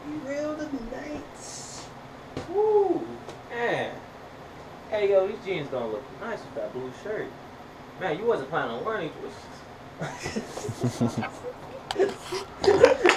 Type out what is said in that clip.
real tonight. Woo, man. Hey, yo, these jeans gonna look nice with that blue shirt. Man, you wasn't planning on wearing these.